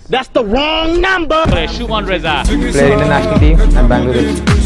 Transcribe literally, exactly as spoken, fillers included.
That's the wrong number. Sumon Reza. Player in the national team and Bangalore.